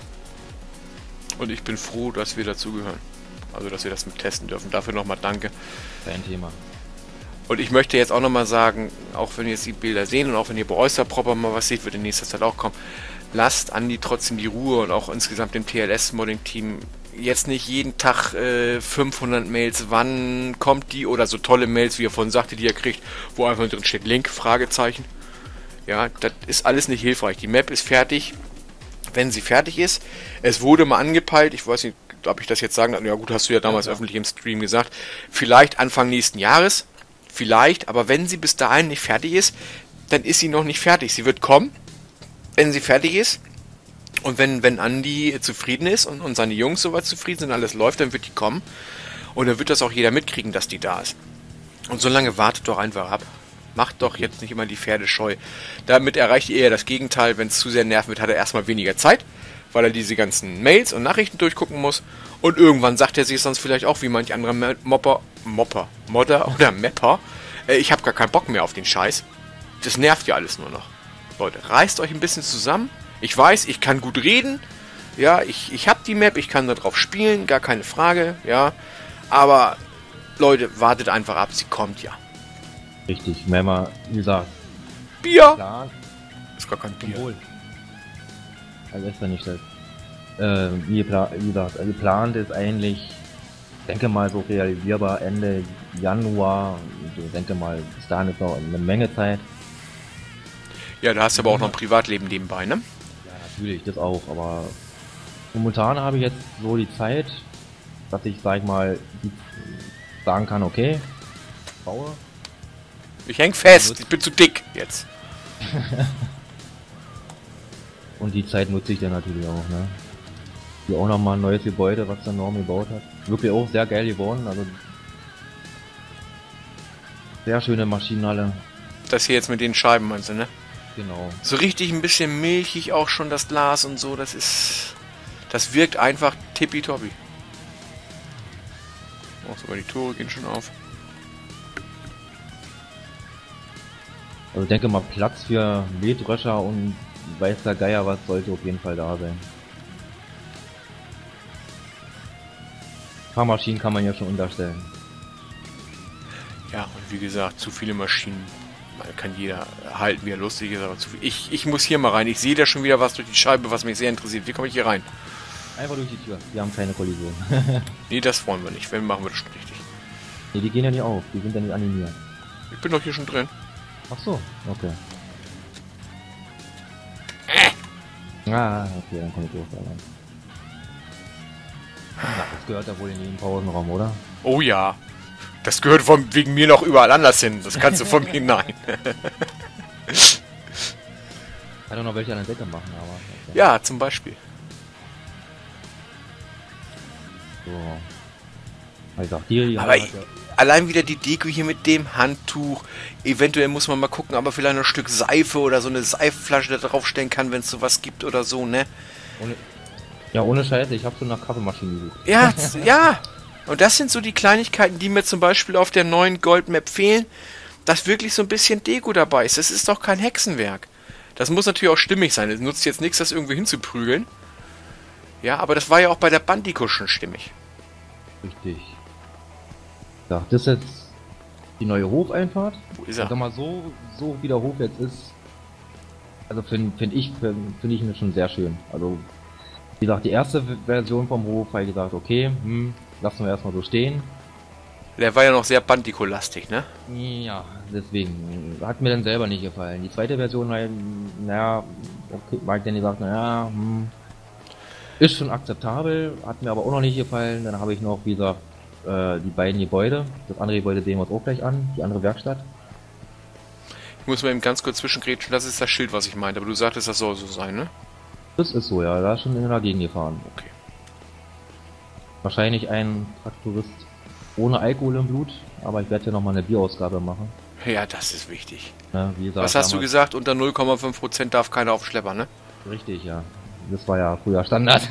Speaker 1: Und ich bin froh, dass wir dazugehören. Also, dass wir das mit testen dürfen. Dafür nochmal danke.
Speaker 2: Kein Thema.
Speaker 1: Und ich möchte jetzt auch nochmal sagen, auch wenn ihr jetzt die Bilder sehen und auch wenn ihr bei Oysterpropper mal was seht, wird in nächster Zeit auch kommen, lasst Andi trotzdem die Ruhe und auch insgesamt dem T L S-Modding-Team jetzt nicht jeden Tag äh, fünfhundert Mails, wann kommt die, oder so tolle Mails, wie er vorhin sagte, die er kriegt, wo einfach drin steht Link, Fragezeichen. Ja, das ist alles nicht hilfreich. Die Map ist fertig, wenn sie fertig ist. Es wurde mal angepeilt, ich weiß nicht, ob ich das jetzt sagen darf, ja gut, hast du ja damals ja, ja. öffentlich im Stream gesagt, vielleicht Anfang nächsten Jahres, vielleicht, aber wenn sie bis dahin nicht fertig ist, dann ist sie noch nicht fertig. Sie wird kommen, wenn sie fertig ist, und wenn, wenn Andi zufrieden ist und, und seine Jungs soweit zufrieden sind, alles läuft, dann wird die kommen, und dann wird das auch jeder mitkriegen, dass die da ist. Und solange wartet doch einfach ab. Macht doch jetzt nicht immer die Pferde scheu. Damit erreicht ihr eher das Gegenteil. Wenn es zu sehr nerven wird, hat er erstmal weniger Zeit, weil er diese ganzen Mails und Nachrichten durchgucken muss. Und irgendwann sagt er sich sonst vielleicht auch, wie manch anderer Mopper, Mopper, Modder oder Mapper, äh, ich habe gar keinen Bock mehr auf den Scheiß. Das nervt ja alles nur noch. Leute, reißt euch ein bisschen zusammen. Ich weiß, ich kann gut reden. Ja, ich, ich habe die Map, ich kann da drauf spielen, gar keine Frage. Ja, aber Leute, wartet einfach ab, sie kommt ja.
Speaker 2: Richtig, mehr mal, wie gesagt.
Speaker 1: Bier!
Speaker 2: Plan.
Speaker 1: Ist gar kein Bier.
Speaker 2: Wohl. Also ist ja nicht das. Äh, wie, wie gesagt, also geplant ist eigentlich, denke mal so realisierbar Ende Januar. Ich denke mal, bis dahin ist noch eine Menge Zeit.
Speaker 1: Ja, da hast du aber auch noch ein Privatleben nebenbei, ne?
Speaker 2: Ja, natürlich, das auch, aber momentan habe ich jetzt so die Zeit, dass ich, sag ich mal, sagen kann, okay, baue.
Speaker 1: Ich häng fest, ich bin zu dick jetzt.
Speaker 2: Und die Zeit nutze ich dann natürlich auch, ne? Hier auch nochmal ein neues Gebäude, was der Norm gebaut hat. Wirklich auch sehr geil geworden, also sehr schöne Maschinenhalle.
Speaker 1: Das hier jetzt mit den Scheiben, meinst du, ne?
Speaker 2: Genau.
Speaker 1: So richtig ein bisschen milchig auch schon das Glas und so, das ist... Das wirkt einfach tippitoppi. Auch sogar die Tore gehen schon auf.
Speaker 2: Also ich denke mal, Platz für Mähdrescher und weiß der Geier was sollte auf jeden Fall da sein. Ein paar Maschinen kann man ja schon unterstellen.
Speaker 1: Ja, und wie gesagt, zu viele Maschinen. Man kann jeder halten, wie er lustig ist, aber zu viel. Ich, ich muss hier mal rein. Ich sehe da schon wieder was durch die Scheibe, was mich sehr interessiert. Wie komme ich hier rein?
Speaker 2: Einfach durch die Tür. Wir haben keine Kollision.
Speaker 1: Nee, das wollen wir nicht. Wenn, machen wir das schon richtig.
Speaker 2: Nee, die gehen ja nicht auf. Die sind ja nicht animiert.
Speaker 1: Ich bin doch hier schon drin.
Speaker 2: Ach so, okay. Äh. Ah, okay, dann komme ich durch. Allein. Das gehört ja wohl in den Pausenraum, oder?
Speaker 1: Oh ja. Das gehört von, wegen mir noch überall anders hin. Das kannst du von mir hinein.
Speaker 2: Kann doch noch welche an der Decke machen, aber... Okay.
Speaker 1: Ja, zum Beispiel.
Speaker 2: So. Ich sag dir, die
Speaker 1: aber
Speaker 2: ja
Speaker 1: allein wieder die Deko hier mit dem Handtuch. Eventuell muss man mal gucken, aber vielleicht noch ein Stück Seife oder so eine Seifenflasche da draufstellen kann, wenn es sowas gibt oder so, ne?
Speaker 2: Ohne, ja, ohne Scheiße, ich habe so nach Kaffeemaschine gesucht.
Speaker 1: Ja, ja. Und das sind so die Kleinigkeiten, die mir zum Beispiel auf der neuen Goldmap fehlen, dass wirklich so ein bisschen Deko dabei ist. Das ist doch kein Hexenwerk. Das muss natürlich auch stimmig sein. Es nutzt jetzt nichts, das irgendwie hinzuprügeln. Ja, aber das war ja auch bei der Bandico schon stimmig.
Speaker 2: Richtig. Ja, das ist jetzt die neue Hofeinfahrt.
Speaker 1: Wo ist er?
Speaker 2: Sag mal, so, so wie der Hof jetzt ist, also finde find ich, finde find ich ihn schon sehr schön. Also, wie gesagt, die erste Version vom Hof habe ich gesagt, okay, hm, lassen wir erstmal so stehen.
Speaker 1: Der war ja noch sehr Bandico-lastig, ne?
Speaker 2: Ja, deswegen. Hat mir dann selber nicht gefallen. Die zweite Version, war, naja, okay, Mike dann gesagt, naja, hm, ist schon akzeptabel, hat mir aber auch noch nicht gefallen. Dann habe ich noch, wie gesagt, äh, die beiden Gebäude. Das andere Gebäude sehen wir uns auch gleich an, die andere Werkstatt.
Speaker 1: Ich muss mal eben ganz kurz zwischengrätschen, das ist das Schild, was ich meinte, aber du sagtest, das soll so sein, ne?
Speaker 2: Das ist so, ja, da ist schon in der Gegend gefahren.
Speaker 1: Okay.
Speaker 2: Wahrscheinlich ein Traktorist ohne Alkohol im Blut, aber ich werde hier nochmal eine Bierausgabe machen.
Speaker 1: Ja, das ist wichtig.
Speaker 2: Ja, wie gesagt,
Speaker 1: was hast du gesagt? Unter null Komma fünf Prozent darf keiner auf Schlepper, ne?
Speaker 2: Richtig, ja. Das war ja früher Standard.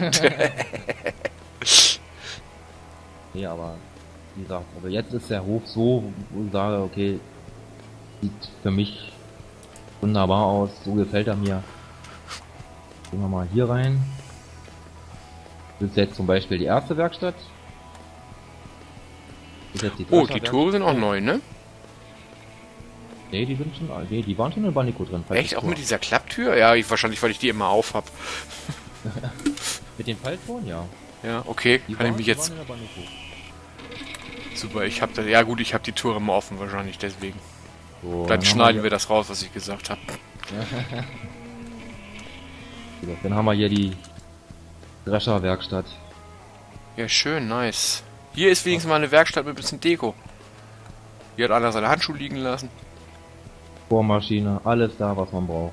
Speaker 2: Nee, aber wie gesagt, aber jetzt ist der Hof so, wo ich sage, okay, sieht für mich wunderbar aus, so gefällt er mir. Gehen wir mal hier rein. Das ist jetzt zum Beispiel die erste Werkstatt. Das ist jetzt die
Speaker 1: oh, die Tore sind auch neu, ne?
Speaker 2: Ne, die sind schon, nee, die waren schon in Bandico drin.
Speaker 1: Echt? Auch mit dieser Klapptür? Ja, ich, wahrscheinlich, weil ich die immer auf hab.
Speaker 2: Mit den Falltoren, ja.
Speaker 1: Ja, okay,
Speaker 2: Die
Speaker 1: kann
Speaker 2: waren,
Speaker 1: ich mich
Speaker 2: die
Speaker 1: jetzt...
Speaker 2: waren in der Bandico.
Speaker 1: Super, ich hab da... Ja gut, ich hab die Tore immer offen, wahrscheinlich deswegen.
Speaker 2: So,
Speaker 1: Dann
Speaker 2: haben
Speaker 1: schneiden
Speaker 2: hier-
Speaker 1: wir das raus, was ich gesagt habe.
Speaker 2: So, dann haben wir hier die Drescherwerkstatt.
Speaker 1: Ja, schön, nice. Hier ist wenigstens mal eine Werkstatt mit ein bisschen Deko. Hier hat einer seine Handschuhe liegen lassen.
Speaker 2: Bohrmaschine, alles da, was man braucht.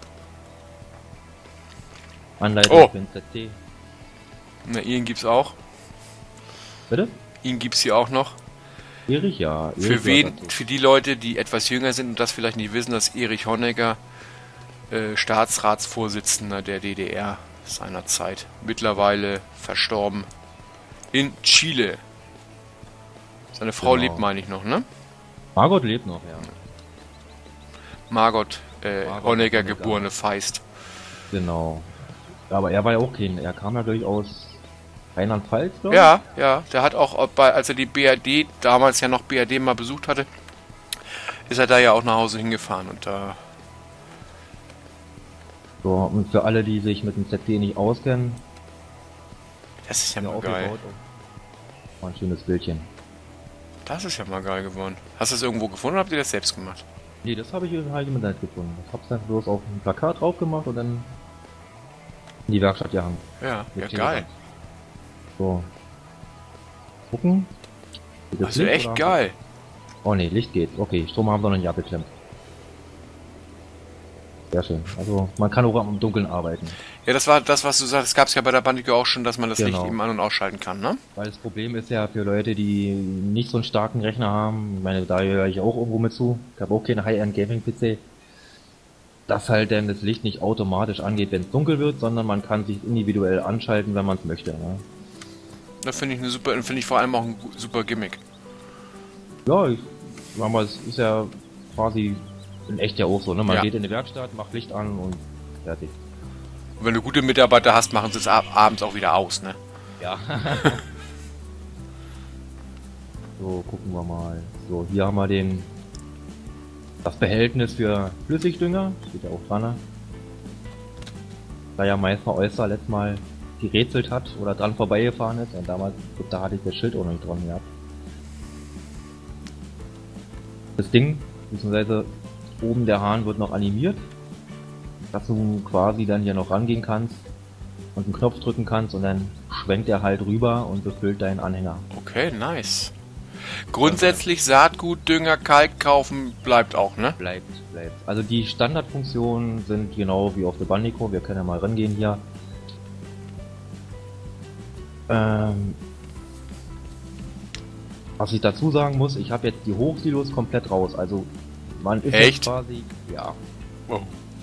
Speaker 2: Anleitung
Speaker 1: Oh.
Speaker 2: für den Z T.
Speaker 1: Na, ihn gibt's auch.
Speaker 2: Bitte?
Speaker 1: Ihn gibt's hier auch noch.
Speaker 2: Erich, ja. Erich
Speaker 1: Für
Speaker 2: gehört
Speaker 1: wen,
Speaker 2: dazu.
Speaker 1: für die Leute, die etwas jünger sind und das vielleicht nicht wissen, dass Erich Honecker äh, Staatsratsvorsitzender der D D R seinerzeit, mittlerweile verstorben, in Chile. Seine Frau
Speaker 2: Genau.
Speaker 1: lebt, meine ich, noch, ne?
Speaker 2: Margot lebt noch, ja.
Speaker 1: Margot, äh,
Speaker 2: Margot
Speaker 1: Honecker,
Speaker 2: Honecker.
Speaker 1: geborene Feist.
Speaker 2: Genau. Aber er war ja auch kein, er kam ja durchaus Rheinland-Pfalz, glaube ich.
Speaker 1: Ja, ja, der hat auch, bei, als er die B R D, damals ja noch B R D mal besucht hatte, ist er da ja auch nach Hause hingefahren und da...
Speaker 2: So, und für alle, die sich mit dem Z T nicht auskennen,
Speaker 1: Das ist ja
Speaker 2: ja
Speaker 1: mal geil.
Speaker 2: aufgebaut. War ein schönes Bildchen.
Speaker 1: Das ist ja mal geil geworden. Hast du es irgendwo gefunden oder habt ihr das selbst gemacht?
Speaker 2: Nee, das habe ich halt im Internet gefunden. Ich hab's dann bloß auf ein Plakat drauf gemacht und dann in die Werkstatt gehangen.
Speaker 1: Ja, ja
Speaker 2: Mit
Speaker 1: geil.
Speaker 2: Telefon. So. Gucken. Geht das
Speaker 1: Also
Speaker 2: Licht,
Speaker 1: echt
Speaker 2: oder?
Speaker 1: geil.
Speaker 2: Oh ne, Licht geht. Okay, Strom haben wir noch nicht abgeklemmt. Sehr schön. Also man kann auch im Dunkeln arbeiten.
Speaker 1: Ja, das war das, was du sagst. Das gab es ja bei der Bandico auch schon, dass man das
Speaker 2: Genau.
Speaker 1: Licht eben an- und ausschalten kann, ne?
Speaker 2: Weil das Problem ist ja für Leute, die nicht so einen starken Rechner haben, ich meine, da höre ich auch irgendwo mit zu, ich habe auch keinen High-End-Gaming-P C, dass halt dann das Licht nicht automatisch angeht, wenn es dunkel wird, sondern man kann sich individuell anschalten, wenn man es möchte. Ne?
Speaker 1: Das finde ich eine super, finde ich vor allem auch ein gu- super Gimmick.
Speaker 2: Ja, ich sag mal, es ist ja quasi in echt ja auch so, ne? Man
Speaker 1: Ja.
Speaker 2: geht in die Werkstatt, macht Licht an und fertig.
Speaker 1: Und wenn du gute Mitarbeiter hast, machen sie es ab abends auch wieder aus, ne?
Speaker 2: Ja. So, gucken wir mal. So, hier haben wir den das Behältnis für Flüssigdünger. Steht ja auch dran. Ne? Da ja Meister Oyster letztes Mal gerätselt hat oder dran vorbeigefahren ist. Und damals, da hatte ich das Schild auch noch nicht dran gehabt. Das Ding, beziehungsweise oben der Hahn wird noch animiert, dass du quasi dann hier noch rangehen kannst und einen Knopf drücken kannst und dann schwenkt er halt rüber und befüllt deinen Anhänger.
Speaker 1: Okay, nice. Grundsätzlich Saatgut, Dünger, Kalk kaufen bleibt auch, ne?
Speaker 2: Bleibt, bleibt. Also die Standardfunktionen sind genau wie auf der Bandico. Wir können ja mal rangehen hier. Ähm, was ich dazu sagen muss, ich habe jetzt die Hochsilos komplett raus. Also man ist
Speaker 1: Echt?
Speaker 2: jetzt quasi, ja,
Speaker 1: Oh.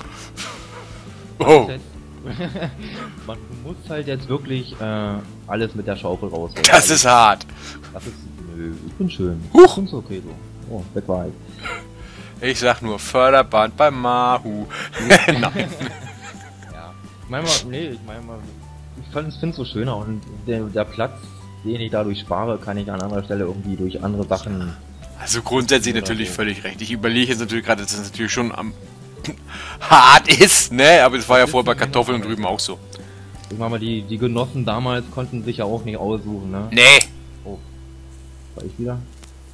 Speaker 1: Oh,
Speaker 2: man muss halt jetzt wirklich äh, alles mit der Schaufel rausholen.
Speaker 1: das ist hart.
Speaker 2: Das ist, nö, ich bin schön.
Speaker 1: Huch.
Speaker 2: Ich find's okay so. Oh, weg war ich.
Speaker 1: Ich sag nur Förderband beim Mahu. Nein.
Speaker 2: Ja. Ich meine mal, nee, ich meine mal, ich finde es so schöner und der, der Platz, den ich dadurch spare, kann ich an anderer Stelle irgendwie durch andere Sachen.
Speaker 1: Also grundsätzlich
Speaker 2: Oder
Speaker 1: natürlich
Speaker 2: so.
Speaker 1: völlig recht. Ich überlege jetzt natürlich gerade, dass das natürlich schon am hart ist, ne? Aber es war ja vorher bei Kartoffeln drüben auch so.
Speaker 2: Ich meine mal, die, die Genossen damals konnten sich ja auch nicht aussuchen, ne?
Speaker 1: Nee.
Speaker 2: Oh, war ich wieder?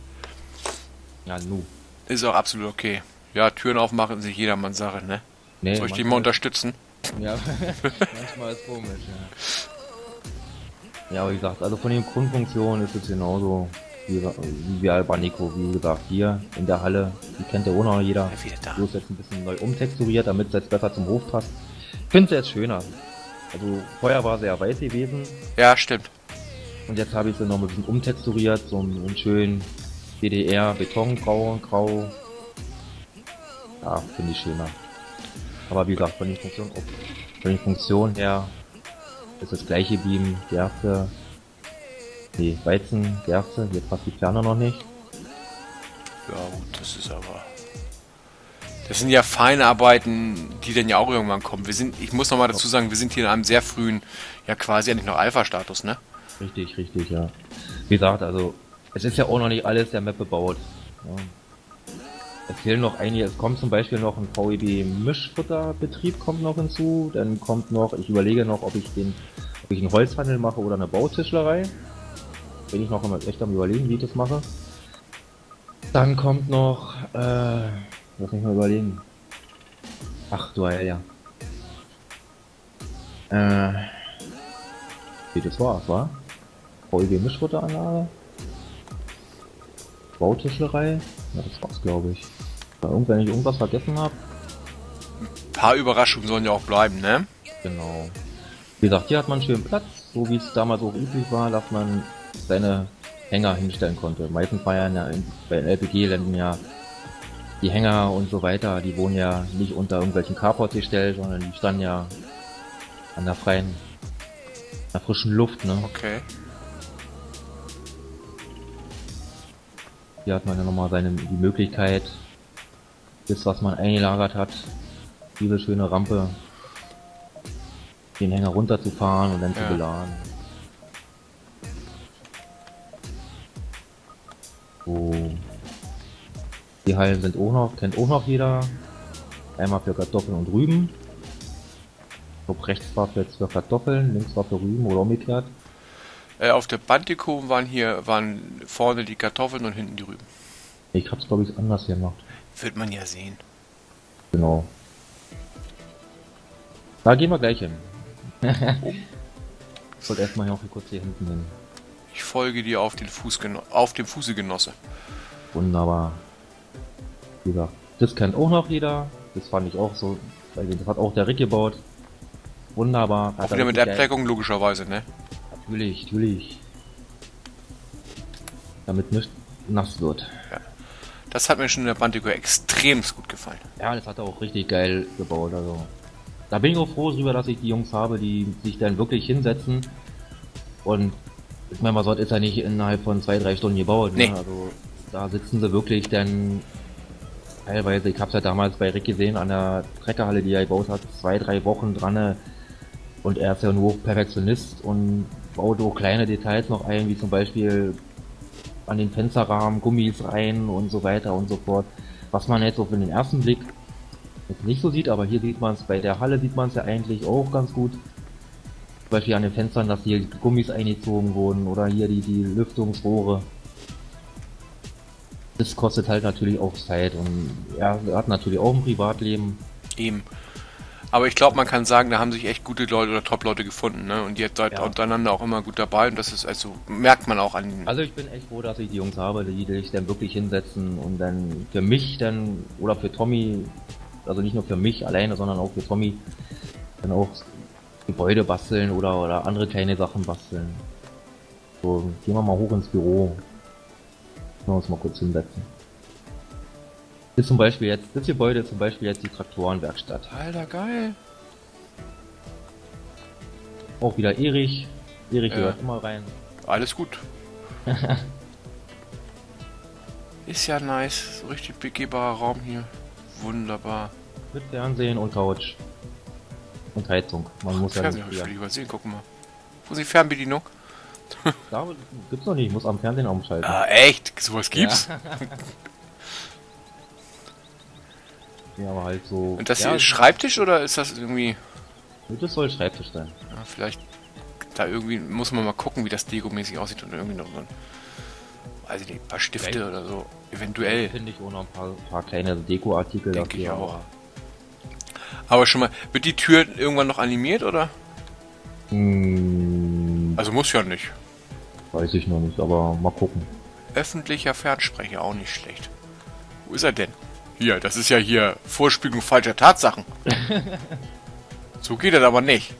Speaker 2: Ja, nu.
Speaker 1: Ist auch absolut okay. Ja, Türen aufmachen ist nicht jedermanns Sache, ne?
Speaker 2: Nee,
Speaker 1: Soll ich die mal unterstützen?
Speaker 2: Ja, manchmal ist komisch, ja. Ja, aber wie gesagt, also von den Grundfunktionen ist es genauso wie, wie bei Albanico, wie gesagt, hier in der Halle, die kennt ja auch noch jeder.
Speaker 1: Ja, wieder da.
Speaker 2: Bloß jetzt ein bisschen neu umtexturiert, damit es jetzt besser zum Hof passt. Ich finde es jetzt schöner. Also vorher war sie ja weiß gewesen
Speaker 1: Ja, stimmt.
Speaker 2: und jetzt habe ich sie noch ein bisschen umtexturiert, so einen schönen D D R Betongrau, grau. Ja, finde ich schöner. Aber wie gesagt, von den Funktionen, von den Funktionen her ist das gleiche Beam, Gerste, nee, Weizen, Gerste, jetzt passt die Plane noch nicht.
Speaker 1: Ja, gut, das ist aber... Das sind ja Feinarbeiten, die dann ja auch irgendwann kommen. Wir sind, ich muss noch mal dazu sagen, wir sind hier in einem sehr frühen, ja quasi eigentlich noch Alpha-Status, ne?
Speaker 2: Richtig, richtig, ja. Wie gesagt, also, es ist ja auch noch nicht alles der Map bebaut. Ja. Es fehlen noch einige, es kommt zum Beispiel noch ein V E B Mischfutterbetrieb kommt noch hinzu, dann kommt noch, ich überlege noch, ob ich den, ob ich einen Holzhandel mache oder eine Bautischlerei. Bin ich noch immer echt am überlegen, wie ich das mache. Dann kommt noch, äh, lass mich mal überlegen. Ach du Heil, ja. Äh, wie das war's, war? V E B Mischfutteranlage. Bautischlerei. Ja, das war's, glaube ich. Wenn ich irgendwas vergessen habe.
Speaker 1: Ein paar Überraschungen sollen ja auch bleiben, ne?
Speaker 2: Genau. Wie gesagt, hier hat man einen schönen Platz, so wie es damals auch üblich war, dass man seine Hänger hinstellen konnte. Meistens war ja in der, bei den L P G-Ländern ja die Hänger und so weiter, die wurden ja nicht unter irgendwelchen Carports gestellt, sondern die standen ja an der freien, an der frischen Luft, ne?
Speaker 1: Okay.
Speaker 2: Hier hat man ja nochmal seine, die Möglichkeit, das was man eingelagert hat, diese schöne Rampe, den Hänger runterzufahren und dann
Speaker 1: Ja.
Speaker 2: zu beladen. So. Die Hallen sind auch noch, kennt auch noch jeder. Einmal für Kartoffeln und Rüben. Ich glaube, rechts war jetzt für Kartoffeln, links war für Rüben oder umgekehrt.
Speaker 1: Äh, auf der Bandico waren hier, waren vorne die Kartoffeln und hinten die Rüben.
Speaker 2: Ich hab's glaube ich anders gemacht.
Speaker 1: Wird man ja sehen.
Speaker 2: Genau. Da gehen wir gleich hin. Ich wollte erstmal noch kurz hier hinten hin.
Speaker 1: Ich folge dir auf den Fußgeno auf dem Fuße, Genosse.
Speaker 2: Wunderbar. Wie gesagt, das kennt auch noch jeder. Das fand ich auch so. Also das hat auch der Rick gebaut. Wunderbar.
Speaker 1: Auch wieder mit Abdeckung, logischerweise, ne?
Speaker 2: Natürlich, natürlich. Damit nicht nass wird.
Speaker 1: Das hat mir schon in der Bandico extremst gut gefallen.
Speaker 2: Ja, das hat er auch richtig geil gebaut. Also da bin ich auch froh drüber, dass ich die Jungs habe, die sich dann wirklich hinsetzen. Und ich meine, was soll, ist ja nicht innerhalb von zwei, drei Stunden gebaut.
Speaker 1: Nee.
Speaker 2: Ne? Also da sitzen sie wirklich dann teilweise, ich hab's ja damals bei Rick gesehen, an der Treckerhalle, die er gebaut hat, zwei, drei Wochen dran. ne? Und er ist ja nur Perfektionist und baut auch kleine Details noch ein, wie zum Beispiel an den Fensterrahmen, Gummis rein und so weiter und so fort. Was man jetzt so für den ersten Blick jetzt nicht so sieht, aber hier sieht man es, bei der Halle sieht man es ja eigentlich auch ganz gut. Zum Beispiel an den Fenstern, dass hier die Gummis eingezogen wurden oder hier die, die Lüftungsrohre. Das kostet halt natürlich auch Zeit und er hat natürlich auch ein Privatleben.
Speaker 1: Eben. Aber ich glaube, man kann sagen, da haben sich echt gute Leute oder Top-Leute gefunden, ne? Und die seid
Speaker 2: Ja.
Speaker 1: untereinander auch immer gut dabei und das ist also, merkt man auch an.
Speaker 2: Also ich bin echt froh, dass ich die Jungs habe, die sich dann wirklich hinsetzen und dann für mich dann, oder für Tommy, also nicht nur für mich alleine, sondern auch für Tommy, dann auch Gebäude basteln oder, oder andere kleine Sachen basteln. So, gehen wir mal hoch ins Büro. Können wir uns mal kurz hinsetzen. Das ist zum Beispiel jetzt, das Gebäude ist zum Beispiel jetzt die Traktorenwerkstatt.
Speaker 1: Alter, geil.
Speaker 2: Auch wieder Erich. Erich
Speaker 1: Ja.
Speaker 2: gehört immer rein.
Speaker 1: Alles gut. Ist ja nice. So richtig begehbarer Raum hier. Wunderbar.
Speaker 2: Mit Fernsehen und Couch. Und Heizung. Man muss ja
Speaker 1: Fernsehen
Speaker 2: nicht
Speaker 1: habe ich
Speaker 2: früher.
Speaker 1: völlig übersehen, guck mal. Wo ist die Fernbedienung?
Speaker 2: Da gibt's noch nicht, ich muss am Fernsehen umschalten.
Speaker 1: Ah, echt? Sowas gibt's?
Speaker 2: Ja. Ja, aber halt so.
Speaker 1: Und das
Speaker 2: ja,
Speaker 1: hier ist Schreibtisch oder ist das irgendwie...
Speaker 2: das soll Schreibtisch sein.
Speaker 1: Ja, vielleicht da irgendwie muss man mal gucken, wie das Lego-mäßig aussieht und irgendwie noch so ein... weiß ich nicht, ein paar Stifte Vielleicht. oder so. Eventuell.
Speaker 2: Finde ich auch noch ein paar, paar kleine Dekoartikel.
Speaker 1: Denke ich auch. Aber schon mal, wird die Tür irgendwann noch animiert, oder?
Speaker 2: Hm,
Speaker 1: also muss ja nicht.
Speaker 2: Weiß ich noch nicht, aber mal gucken.
Speaker 1: Öffentlicher Fernsprecher, auch nicht schlecht. Wo ist er denn? Hier, das ist ja hier Vorspiegelung falscher Tatsachen. So geht das aber nicht.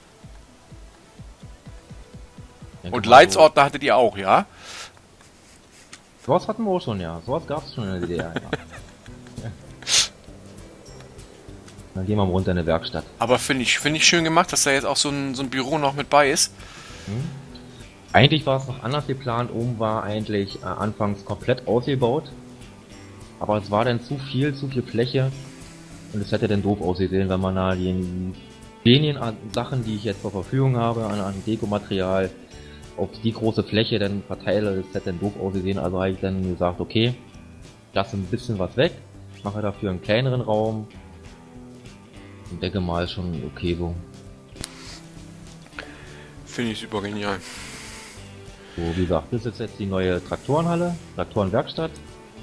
Speaker 1: Und Leitsordner hattet ihr auch, ja?
Speaker 2: Sowas hatten wir auch schon, ja. Sowas gab es schon in der D D R, ja. Dann gehen wir mal runter in eine Werkstatt.
Speaker 1: Aber finde ich, finde ich schön gemacht, dass da jetzt auch so ein, so ein Büro noch mit bei ist.
Speaker 2: Hm. Eigentlich war es noch anders geplant. Oben war eigentlich äh, anfangs komplett ausgebaut. Aber es war dann zu viel, zu viel Fläche. Und es hätte dann doof ausgesehen, wenn man da die wenigen Sachen, die ich jetzt zur Verfügung habe, an, an Dekomaterial, auf die große Fläche dann verteile. Das hätte dann doof ausgesehen. Also habe ich dann gesagt, okay, lasse ein bisschen was weg, mache dafür einen kleineren Raum. Und denke mal, ist schon okay so.
Speaker 1: Finde ich super genial.
Speaker 2: So, wie gesagt, das ist jetzt die neue Traktorenhalle, Traktorenwerkstatt.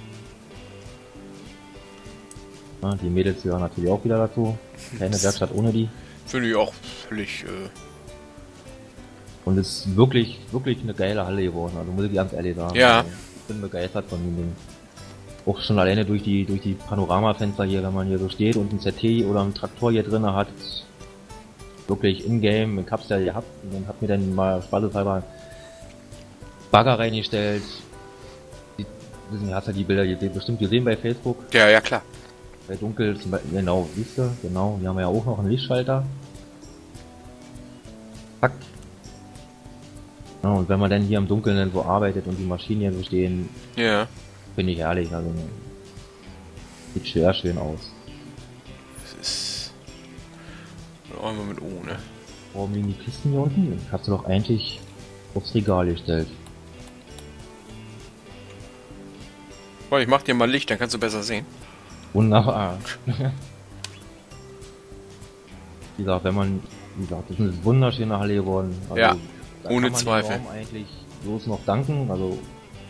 Speaker 2: Ja, die Mädels gehören natürlich auch wieder dazu. Keine Werkstatt ohne die.
Speaker 1: Finde ich auch völlig... Äh
Speaker 2: Und es ist wirklich, wirklich eine geile Halle geworden, also muss ich ganz ehrlich sagen.
Speaker 1: Ja.
Speaker 2: Also, ich bin begeistert von dem Ding. Auch schon alleine durch die durch die Panoramafenster hier, wenn man hier so steht und ein Z T oder einen Traktor hier drin hat. Wirklich in-game, ich hab's ja gehabt und dann hab mir dann mal spaßeshalber Bagger reingestellt. Die, wissen, hast ja die Bilder gesehen, bestimmt gesehen bei Facebook.
Speaker 1: Ja, ja klar.
Speaker 2: Bei Dunkel zum Beispiel, genau, siehst du, genau, hier haben wir ja auch noch einen Lichtschalter. Zack. Ja, und wenn man dann hier im Dunkeln dann so arbeitet und die Maschinen hier so stehen,
Speaker 1: ja,
Speaker 2: finde ich ehrlich, also sieht sehr schön aus.
Speaker 1: Das ist auch immer mit O, ne?
Speaker 2: Warum liegen die Kisten hier unten? Hast du doch eigentlich aufs Regal gestellt.
Speaker 1: Boah, ich mach dir mal Licht, dann kannst du besser sehen.
Speaker 2: Wunderbar. Wie gesagt, wenn man, wie gesagt, das ist eine wunderschöne Halle geworden. Also,
Speaker 1: ja,
Speaker 2: da
Speaker 1: ohne
Speaker 2: kann man
Speaker 1: Zweifel.
Speaker 2: dem Raum eigentlich bloß noch danken, also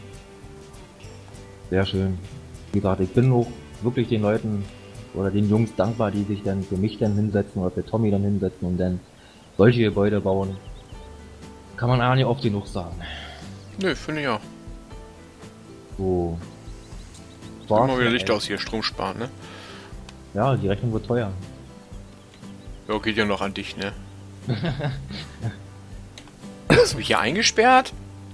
Speaker 2: sehr schön. Wie gesagt, ich bin auch wirklich den Leuten oder den Jungs dankbar, die sich dann für mich dann hinsetzen oder für Tommy dann hinsetzen und dann solche Gebäude bauen. Kann man auch nicht oft genug sagen.
Speaker 1: Nö, finde ich auch.
Speaker 2: So.
Speaker 1: Mach mal wieder Licht aus hier, Strom sparen, ne?
Speaker 2: Ja, die Rechnung wird teuer.
Speaker 1: Ja, geht ja noch an dich, ne? Hast du mich hier eingesperrt?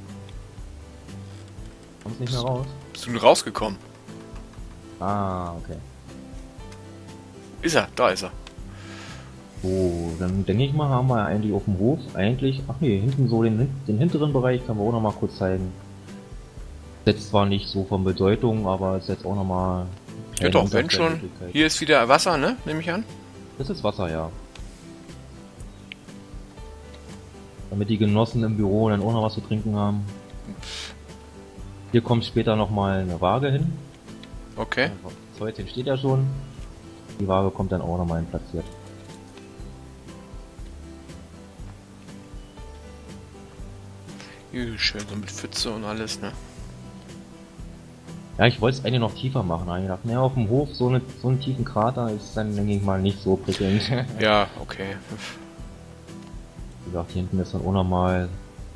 Speaker 2: Kommst nicht mehr raus?
Speaker 1: Bist du denn rausgekommen?
Speaker 2: Ah, okay.
Speaker 1: Ist er? Da ist er.
Speaker 2: So, dann denke ich mal, haben wir eigentlich auf dem Hof eigentlich, ach nee, hinten so den, den hinteren Bereich können wir auch noch mal kurz zeigen. Jetzt zwar nicht so von Bedeutung, aber ist jetzt auch noch mal.
Speaker 1: Ja doch, wenn schon. Hier ist wieder Wasser, ne? Nehme ich an.
Speaker 2: Das ist Wasser, ja. Damit die Genossen im Büro dann auch noch was zu trinken haben. Hier kommt später noch mal eine Waage hin.
Speaker 1: Okay.
Speaker 2: Das Häuschen steht ja schon. Die Waage kommt dann auch noch mal platziert.
Speaker 1: Hier schön so mit Pfütze und alles, ne?
Speaker 2: Ja, ich wollte es eigentlich noch tiefer machen. Ich dachte, naja, auf dem Hof so, eine, so einen tiefen Krater ist dann, denke ich mal, nicht so prickelnd.
Speaker 1: Ja, okay.
Speaker 2: Wie gesagt, hier hinten ist dann auch nochmal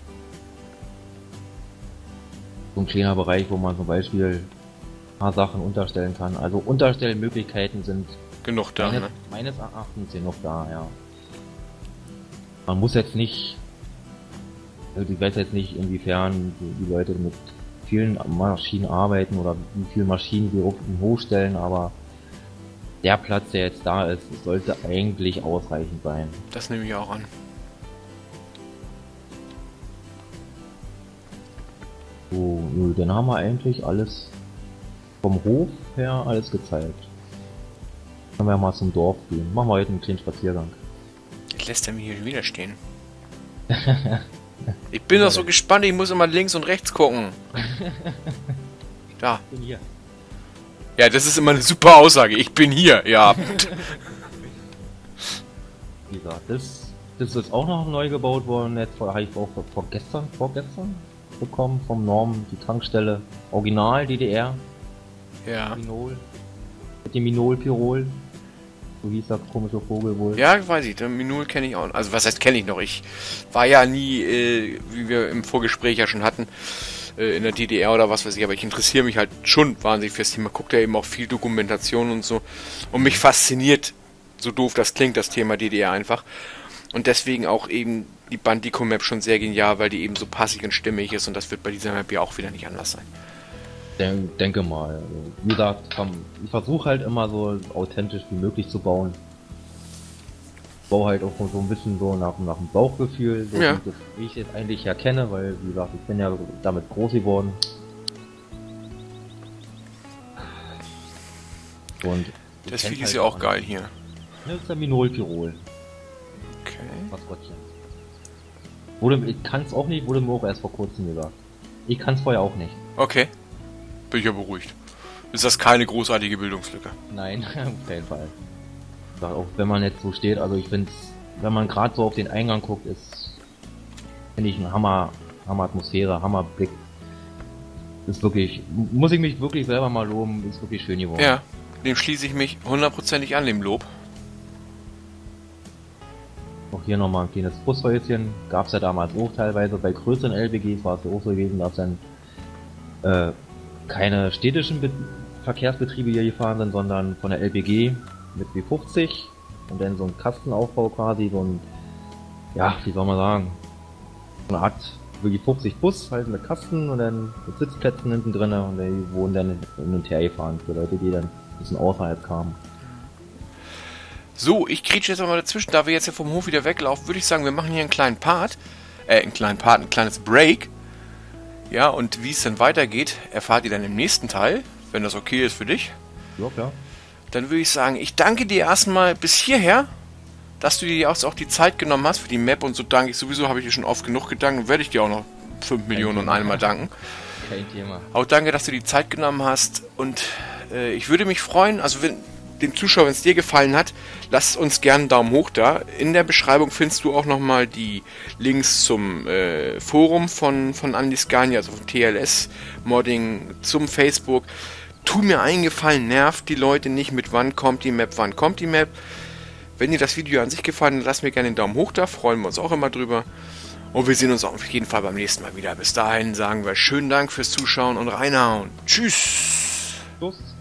Speaker 2: so ein kleiner Bereich, wo man zum Beispiel ein paar Sachen unterstellen kann. Also Unterstellmöglichkeiten sind
Speaker 1: genug da,
Speaker 2: meines,
Speaker 1: ne?
Speaker 2: meines Erachtens genug da, ja. Man muss jetzt nicht, also ich weiß jetzt nicht, inwiefern die, die Leute mit vielen Maschinen arbeiten oder wie viele Maschinen wir hochstellen, aber der Platz, der jetzt da ist, sollte eigentlich ausreichend sein.
Speaker 1: Das nehme ich auch an.
Speaker 2: So, nö, dann haben wir eigentlich alles vom Hof her alles gezeigt. Können wir mal zum Dorf gehen. Machen wir heute einen kleinen Spaziergang.
Speaker 1: Jetzt lässt er mich hier wieder stehen. Ich bin doch so gespannt, ich muss immer links und rechts gucken. Da.
Speaker 2: Ich bin hier.
Speaker 1: Ja, das ist immer eine super Aussage. Ich bin hier, ja.
Speaker 2: Wie gesagt, das, das ist auch noch neu gebaut worden. Jetzt vor, ich auch vor, vor gestern, vorgestern? bekommen vom Norm, die Tankstelle. Original D D R.
Speaker 1: Ja.
Speaker 2: Minol. Mit dem Minol-Pirol. So hieß der komische Vogel wohl.
Speaker 1: Ja, weiß ich, den Minol kenne ich auch. Also was heißt kenne ich noch? Ich war ja nie, äh, wie wir im Vorgespräch ja schon hatten, äh, in der D D R oder was weiß ich, aber ich interessiere mich halt schon wahnsinnig fürs Thema. Guckt ja eben auch viel Dokumentation und so. Und mich fasziniert, so doof das klingt, das Thema D D R einfach. Und deswegen auch eben die Bandico-Map schon sehr genial, weil die eben so passig und stimmig ist und das wird bei dieser Map ja auch wieder nicht anders sein.
Speaker 2: Denk, denke mal. Also, wie gesagt, komm, ich versuche halt immer so authentisch wie möglich zu bauen. Ich baue halt auch so ein bisschen so nach, nach dem Bauchgefühl, so
Speaker 1: ja.
Speaker 2: wie, das, wie ich es eigentlich ja kenne, weil wie gesagt, ich bin ja damit groß geworden. Und
Speaker 1: das Vieh ist
Speaker 2: halt
Speaker 1: ja auch geil hier.
Speaker 2: Das ist der Minol Tirol.
Speaker 1: Okay.
Speaker 2: Maskottchen. Wurde, ich kann es auch nicht, wurde mir auch erst vor kurzem gesagt. Ich kann es vorher auch nicht.
Speaker 1: Okay. Bin ich ja beruhigt. Ist das keine großartige Bildungslücke?
Speaker 2: Nein, auf keinen Fall. Auch wenn man jetzt so steht, also ich finde wenn man gerade so auf den Eingang guckt, ist, finde ich, ein Hammer, Hammer Atmosphäre, Hammer Blick. Ist wirklich, muss ich mich wirklich selber mal loben, ist wirklich schön geworden.
Speaker 1: Ja, dem schließe ich mich hundertprozentig an, dem Lob.
Speaker 2: Auch hier nochmal ein kleines Brusthäuschen, gab es ja damals auch teilweise, bei größeren L B Gs war es ja auch so gewesen, dass dann äh, keine städtischen Be Verkehrsbetriebe hier gefahren sind, sondern von der L B G mit W fünfzig und dann so ein Kastenaufbau quasi, so ein, ja, wie soll man sagen, so eine Art W fünfzig Bus halt mit Kasten und dann mit Sitzplätzen hinten drin und die wurden dann hin und her gefahren für Leute, die dann ein bisschen außerhalb kamen.
Speaker 1: So, ich kriege jetzt mal dazwischen, da wir jetzt ja vom Hof wieder weglaufen, würde ich sagen, wir machen hier einen kleinen Part, äh, einen kleinen Part, ein kleines Break. Ja, und wie es dann weitergeht, erfahrt ihr dann im nächsten Teil, wenn das okay ist für dich.
Speaker 2: Ja, klar.
Speaker 1: Dann würde ich sagen, ich danke dir erstmal bis hierher, dass du dir auch die Zeit genommen hast für die Map und so danke ich sowieso, habe ich dir schon oft genug gedankt und werde ich dir auch noch fünf Millionen und einmal danken.
Speaker 2: Kein Thema.
Speaker 1: Auch danke, dass du die Zeit genommen hast und äh, ich würde mich freuen, also wenn dem Zuschauer, wenn es dir gefallen hat, lass uns gerne einen Daumen hoch da. In der Beschreibung findest du auch nochmal die Links zum äh, Forum von, von Andi Scania, also von T L S Modding, zum Facebook. Tu mir einen Gefallen, nervt die Leute nicht mit wann kommt die Map, wann kommt die Map. Wenn dir das Video an sich gefallen hat, lass mir gerne den Daumen hoch da, freuen wir uns auch immer drüber. Und wir sehen uns auf jeden Fall beim nächsten Mal wieder. Bis dahin sagen wir schönen Dank fürs Zuschauen und reinhauen. Tschüss!
Speaker 2: Tschüss!